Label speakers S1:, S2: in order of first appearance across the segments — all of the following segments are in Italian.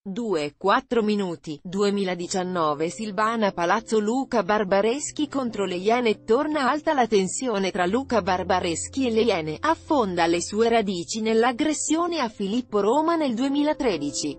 S1: 2-4 minuti. 2019 Silvana Palazzo Luca Barbareschi contro le Iene. Torna alta la tensione tra Luca Barbareschi e le Iene, affonda le sue radici nell'aggressione a Filippo Roma nel 2013.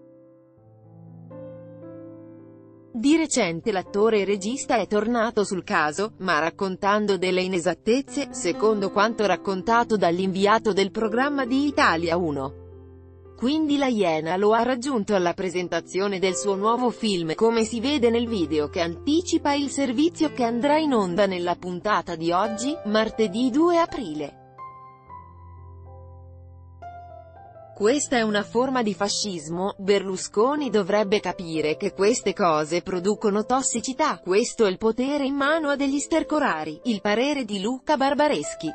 S1: Di recente l'attore e regista è tornato sul caso, ma raccontando delle inesattezze, secondo quanto raccontato dall'inviato del programma di Italia 1. Quindi la Iena lo ha raggiunto alla presentazione del suo nuovo film, come si vede nel video che anticipa il servizio che andrà in onda nella puntata di oggi, martedì 2 aprile. Questa è una forma di fascismo, Berlusconi dovrebbe capire che queste cose producono tossicità, questo è il potere in mano a degli stercorari, il parere di Luca Barbareschi.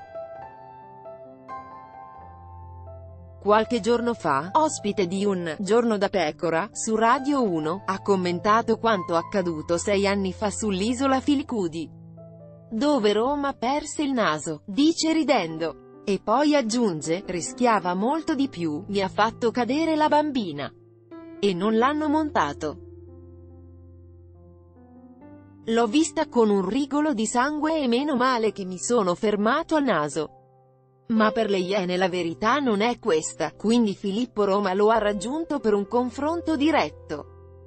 S1: Qualche giorno fa, ospite di Un Giorno da Pecora, su Radio 1, ha commentato quanto accaduto 6 anni fa sull'isola Filicudi, dove Roma perse il naso, dice ridendo. E poi aggiunge, rischiava molto di più, mi ha fatto cadere la bambina. E non l'hanno montato. L'ho vista con un rigolo di sangue e meno male che mi sono fermato al naso. Ma per le Iene la verità non è questa, quindi Filippo Roma lo ha raggiunto per un confronto diretto.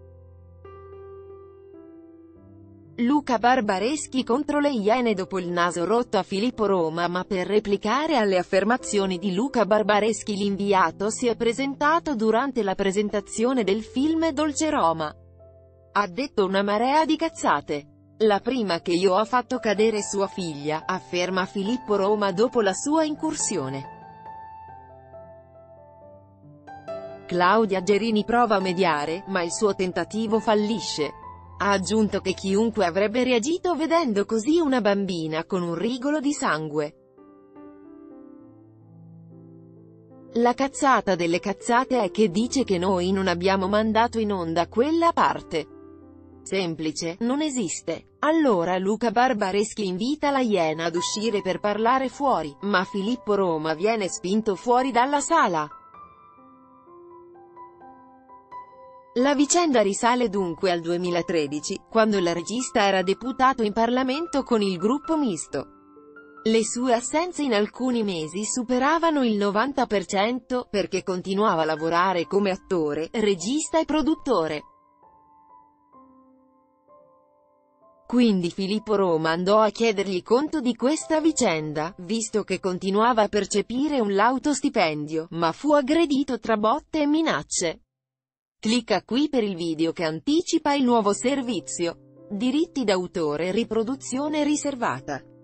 S1: Luca Barbareschi contro le Iene dopo il naso rotto a Filippo Roma. Ma per replicare alle affermazioni di Luca Barbareschi l'inviato si è presentato durante la presentazione del film Dolce Roma. Ha detto una marea di cazzate. La prima che io ho fatto cadere sua figlia, afferma Filippo Roma dopo la sua incursione. Claudia Gerini prova a mediare, ma il suo tentativo fallisce. Ha aggiunto che chiunque avrebbe reagito vedendo così una bambina con un rigolo di sangue. La cazzata delle cazzate è che dice che noi non abbiamo mandato in onda quella parte. Semplice, non esiste. Allora Luca Barbareschi invita la Iena ad uscire per parlare fuori, ma Filippo Roma viene spinto fuori dalla sala. La vicenda risale dunque al 2013, quando il regista era deputato in Parlamento con il gruppo misto. Le sue assenze in alcuni mesi superavano il 90%, perché continuava a lavorare come attore, regista e produttore. Quindi Filippo Roma andò a chiedergli conto di questa vicenda, visto che continuava a percepire un lauto stipendio, ma fu aggredito tra botte e minacce. Clicca qui per il video che anticipa il nuovo servizio. Diritti d'autore e riproduzione riservata.